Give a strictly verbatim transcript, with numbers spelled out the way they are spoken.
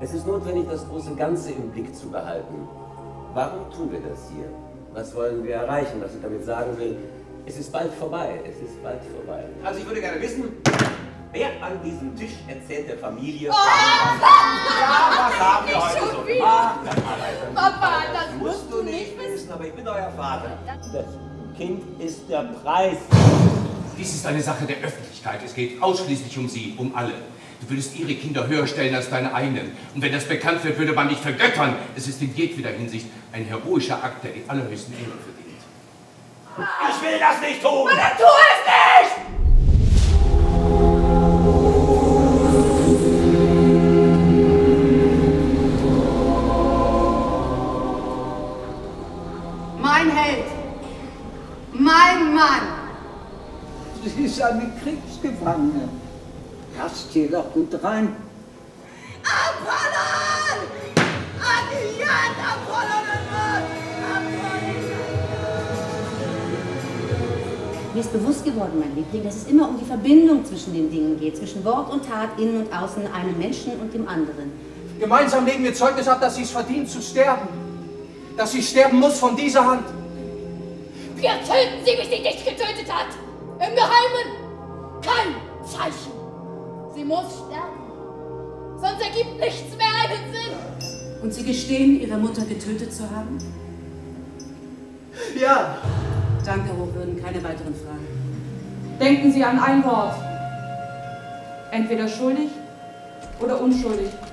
Es ist notwendig, das große Ganze im Blick zu behalten. Warum tun wir das hier? Was wollen wir erreichen? Was ich damit sagen will, es ist bald vorbei. Es ist bald vorbei. Also ich würde gerne wissen, wer an diesem Tisch erzählt der Familie... Oh, ja, was haben wir heute so gemacht? Papa, das musst du nicht wissen, aber ich bin euer Vater. Das Kind ist der Preis. Dies ist eine Sache der Öffentlichkeit. Es geht ausschließlich um sie, um alle. Du würdest ihre Kinder höher stellen als deine eigenen. Und wenn das bekannt wird, würde man dich vergöttern. Es ist in jedweder Hinsicht ein heroischer Akt, der die allerhöchsten Ehre verdient. Ich will das nicht tun! Dann tu es nicht! Mein Held, mein Mann. Sie ist eine Kriegsgefangene. Passt hier doch gut rein. Apollon! Adiat, Apollon Mir ist bewusst geworden, mein Liebling, dass es immer um die Verbindung zwischen den Dingen geht, zwischen Wort und Tat, innen und außen, einem Menschen und dem anderen. Gemeinsam legen wir Zeugnis ab, dass sie es verdient zu sterben. Dass sie sterben muss von dieser Hand. Wir töten sie, wie sie dich getötet hat. Im Geheimen. Kein Zeichen. Sie muss sterben. Sonst ergibt nichts mehr einen Sinn. Und Sie gestehen, Ihre Mutter getötet zu haben? Ja. Danke, Hochwürden, keine weiteren Fragen. Denken Sie an ein Wort. Entweder schuldig oder unschuldig.